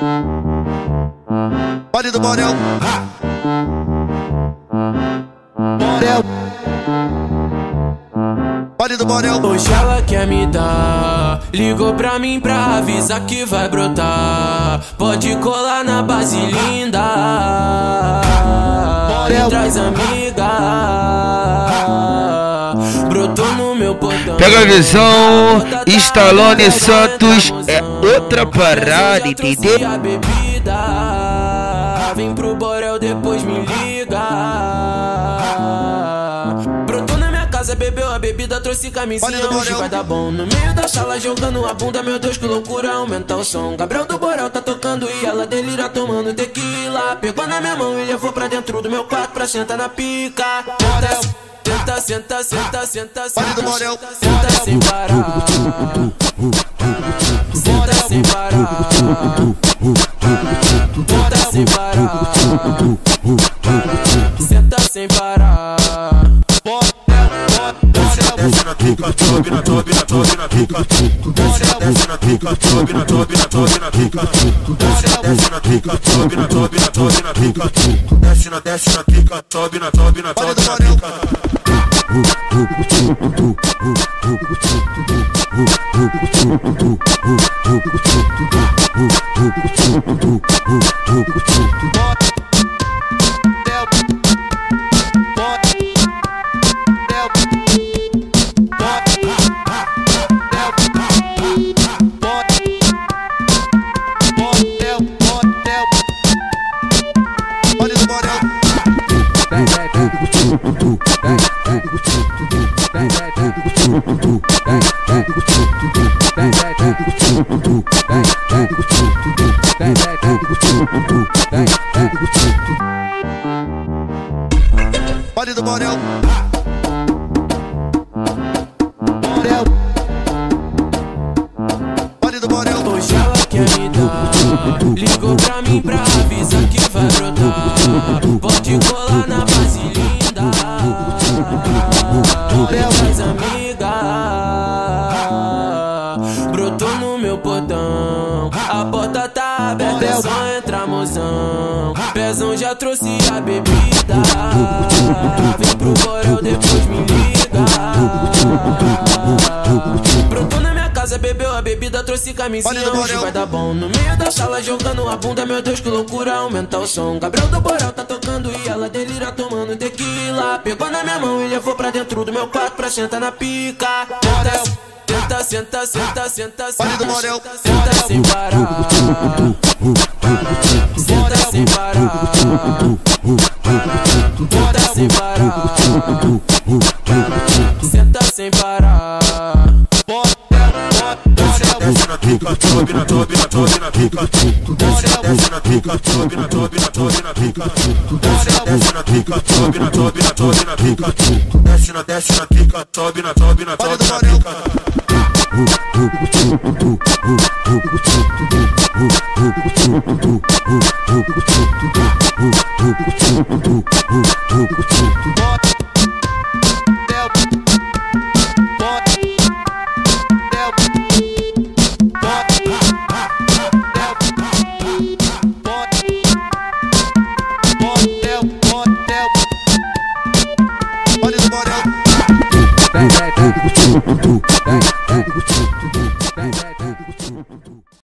Pode do Borel. Borel. Pode do Borel. Hoje ela quer me dar, ligou pra mim pra avisar que vai brotar. Pode colar na base linda, e traz amiga. Brotou no meu portão. Pega a visão, Stallone Santos é outra parada, entendeu? A bebida, vem pro Borel, depois me liga. Brotou na minha casa, bebeu a bebida, trouxe camisinha, hoje vai dar bom. No meio da sala jogando a bunda, meu Deus que loucura, aumenta o som. Gabriel do Borel tá tocando e ela delira tomando tequila. Pegou na minha mão e levou pra dentro do meu quarto pra sentar na pica. Senta, senta, senta, senta, senta, senta sem parar. Senta sem parar. Senta sem parar. Senta sem parar. Desce na pica, sobe na pica, sobe na pica. Desce na pica, sobe na pica, sobe na pica. Desce na pica, sobe na pica, sobe na pica. Desce na pica, sobe na pica. Pode do Borel. Pode do Borel. Hoje ela quer me dar, ligou pra mim pra avisar que vai brotar. Pode colar na base linda, traz amiga. Brotou no meu portão, a porta tá aberta, é só entrar, mozão. Pezão já trouxe a bebida, vem pro Borel, depois me liga. Brotou na minha casa, bebeu a bebida, trouxe camisinha, hoje vai dar bom. No meio da sala jogando a bunda, meu Deus que loucura, aumenta o som. Gabriel do Borel tá tocando e ela delira tomando tequila. Pegou na minha mão e levou pra dentro do meu quarto pra sentar na pica. Senta, senta, senta, senta, senta, senta sem parar. Senta sem parar. Senta sem parar. Senta sem parar. Desce na pica, sobe na pica, sobe na pica. Desce na pica, sobe na pica, sobe na pica. Desce na pica, sobe na pica, sobe na pica. Desce na pica, sobe na pica. Pode do Borel.